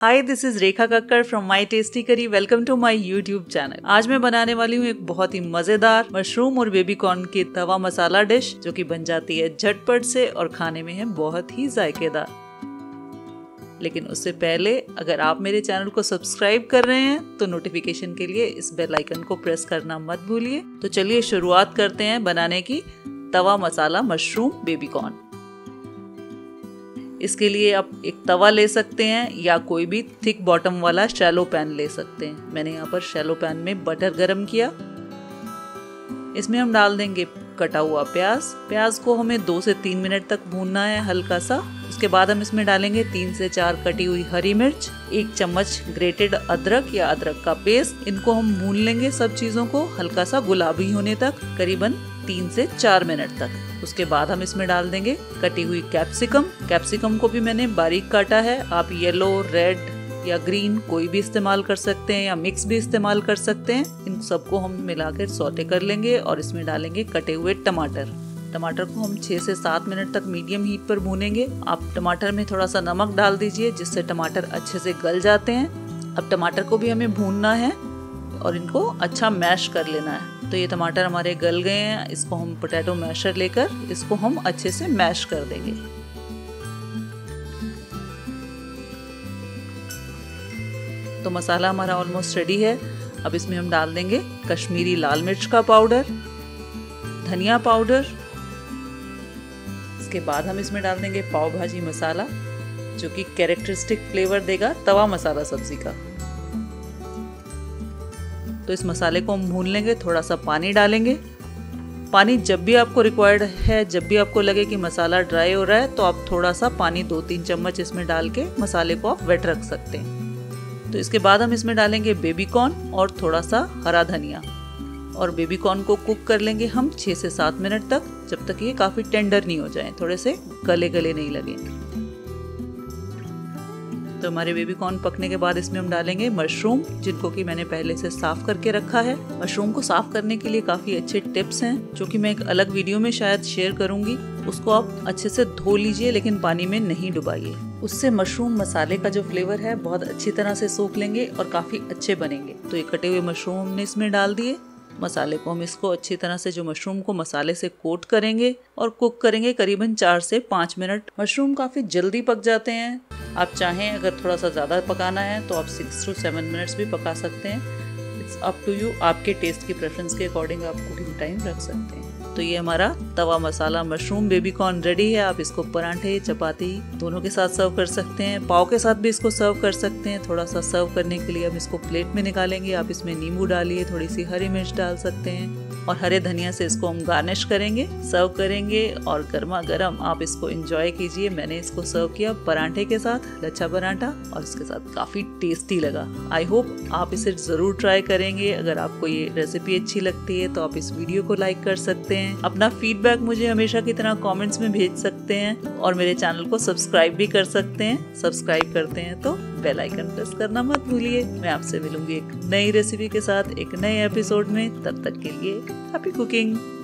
Hi, this is Rekha Kakkar from my tasty curry. Welcome to my YouTube channel. आज मैं बनाने वाली हूँ एक बहुत ही मजेदार मशरूम और बेबीकॉर्न की तवा मसाला डिश, जो कि बन जाती है झटपट से और खाने में है बहुत ही जायकेदार। लेकिन उससे पहले अगर आप मेरे चैनल को सब्सक्राइब कर रहे हैं तो नोटिफिकेशन के लिए इस बेल आइकन को प्रेस करना मत भूलिए। तो चलिए शुरुआत करते हैं बनाने की तवा मसाला मशरूम बेबीकॉर्न। इसके लिए आप एक तवा ले सकते हैं या कोई भी थिक बॉटम वाला शैलो पैन ले सकते हैं। मैंने यहाँ पर शैलो पैन में बटर गरम किया। इसमें हम डाल देंगे कटा हुआ प्याज को हमें 2 से 3 मिनट तक भूनना है हल्का सा। उसके बाद हम इसमें डालेंगे 3 से 4 कटी हुई हरी मिर्च, 1 चम्मच ग्रेटेड अदरक या अदरक का पेस्ट। इनको हम भून लेंगे सब चीजों को हल्का सा गुलाबी होने तक, करीबन 3 से 4 मिनट तक। उसके बाद हम इसमें डाल देंगे कटी हुई कैप्सिकम को भी मैंने बारीक काटा है। आप येलो, रेड या ग्रीन कोई भी इस्तेमाल कर सकते हैं या मिक्स भी इस्तेमाल कर सकते हैं। इन सबको हम मिलाकर सौटे कर लेंगे और इसमें डालेंगे कटे हुए टमाटर को हम 6 से 7 मिनट तक मीडियम हीट पर भूनेंगे। आप टमाटर में थोड़ा सा नमक डाल दीजिए जिससे टमाटर अच्छे से गल जाते हैं। अब टमाटर को भी हमें भूनना है और इनको अच्छा मैश कर लेना है। तो ये टमाटर हमारे गल गए हैं। इसको हम पोटैटो मैशर लेकर इसको हम अच्छे से मैश कर देंगे। तो मसाला हमारा ऑलमोस्ट रेडी है। अब इसमें हम डाल देंगे कश्मीरी लाल मिर्च का पाउडर, धनिया पाउडर। इसके बाद हम इसमें डाल देंगे पाव भाजी मसाला, जो कि कैरेक्टरिस्टिक फ्लेवर देगा तवा मसाला सब्जी का। तो इस मसाले को हम भून लेंगे। थोड़ा सा पानी डालेंगे। पानी जब भी आपको रिक्वायर्ड है, जब भी आपको लगे कि मसाला ड्राई हो रहा है, तो आप थोड़ा सा पानी 2-3 चम्मच इसमें डाल के मसाले को आप वेट रख सकते हैं। तो इसके बाद हम इसमें डालेंगे बेबीकॉर्न और थोड़ा सा हरा धनिया, और बेबीकॉर्न को कुक कर लेंगे हम 6 से 7 मिनट तक, जब तक ये काफी टेंडर नहीं हो जाए, थोड़े से गले नहीं लगे। तो हमारे बेबीकॉर्न पकने के बाद इसमें हम डालेंगे मशरूम, जिनको कि मैंने पहले से साफ करके रखा है। मशरूम को साफ करने के लिए काफी अच्छे टिप्स हैं, जो कि मैं एक अलग वीडियो में शायद शेयर करूंगी। उसको आप अच्छे से धो लीजिए, लेकिन पानी में नहीं डुबाइए। उससे मशरूम मसाले का जो फ्लेवर है बहुत अच्छी तरह से सोख लेंगे और काफी अच्छे बनेंगे। तो ये कटे हुए मशरूम हमने इसमें डाल दिए। मसाले को हम इसको अच्छी तरह से, जो मशरूम को मसाले से कोट करेंगे और कुक करेंगे करीबन 4 से 5 मिनट। मशरूम काफी जल्दी पक जाते हैं। आप चाहें अगर थोड़ा सा ज्यादा पकाना है तो आप 6 to 7 मिनट्स भी पका सकते हैं। इट्स अप टू यू, आपके टेस्ट की प्रेफरेंस के अकॉर्डिंग आप कुकिंग टाइम रख सकते हैं। तो ये हमारा तवा मसाला मशरूम बेबीकॉर्न रेडी है। आप इसको पराठे, चपाती दोनों के साथ सर्व कर सकते हैं। पाव के साथ भी इसको सर्व कर सकते हैं। थोड़ा सा सर्व करने के लिए हम इसको प्लेट में निकालेंगे। आप इसमें नींबू डालिए, थोड़ी सी हरी मिर्च डाल सकते हैं और हरे धनिया से इसको हम गार्निश करेंगे, सर्व करेंगे और गर्मा गर्म आप इसको एंजॉय कीजिए। मैंने इसको सर्व किया पराठे के साथ, लच्छा पराठा, और इसके साथ काफी टेस्टी लगा। आई होप आप इसे जरूर ट्राई करेंगे। अगर आपको ये रेसिपी अच्छी लगती है तो आप इस वीडियो को लाइक कर सकते हैं। अपना फीडबैक मुझे हमेशा की तरह कमेंट्स में भेज सकते हैं और मेरे चैनल को सब्सक्राइब भी कर सकते हैं। सब्सक्राइब करते हैं तो बेल आइकन प्रेस करना मत भूलिए। मैं आपसे मिलूंगी एक नई रेसिपी के साथ एक नए एपिसोड में। तब तक के लिए हैप्पी कुकिंग।